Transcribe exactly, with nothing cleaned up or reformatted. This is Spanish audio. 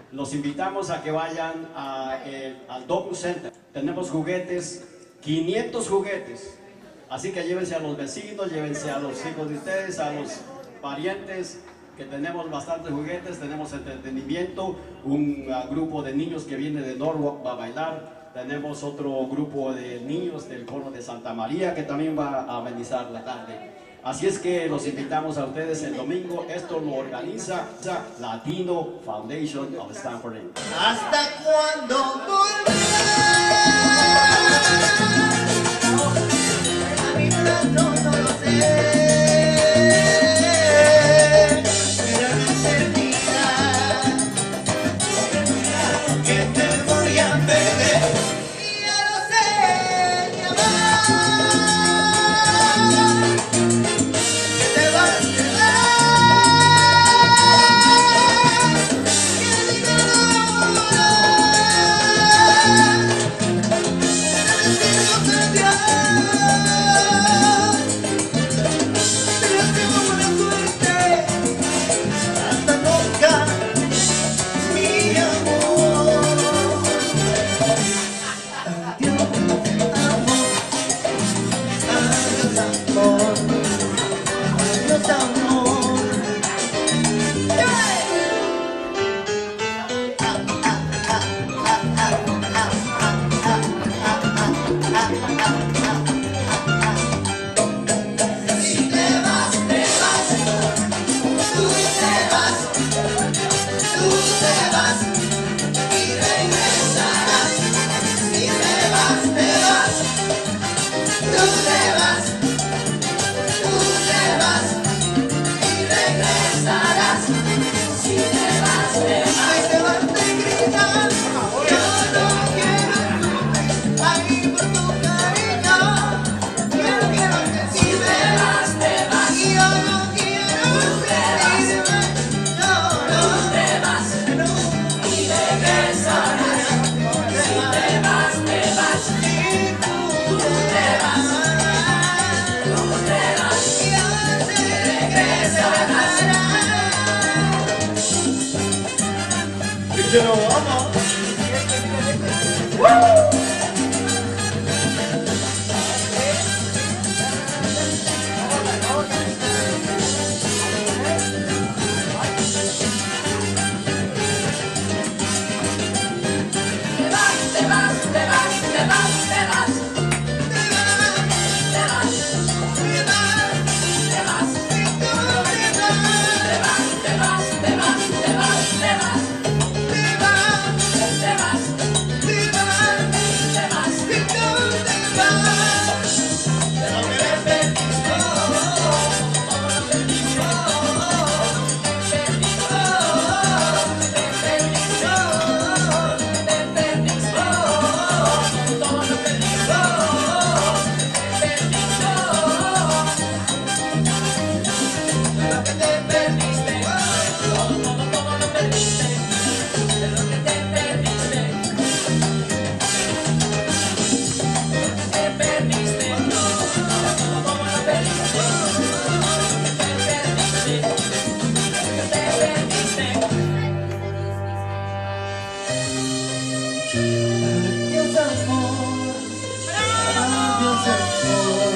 Los invitamos a que vayan a, eh, al Doku Center. Tenemos juguetes, quinientos juguetes. Así que llévense a los vecinos, llévense a los hijos de ustedes, a los parientes, que tenemos bastantes juguetes, tenemos entretenimiento, un uh, grupo de niños que viene de Norwalk va a bailar, tenemos otro grupo de niños del coro de Santa María que también va a amenizar la tarde. Así es que los invitamos a ustedes el domingo. Esto lo organiza Latino Foundation of Stanford. ¿Hasta cuándo volverás? A mi lado no lo sé. Pero no es eternidad que te voy a perder. Y ya lo sé, mi amor. Yo lo amo. Adiós amor, adiós amor.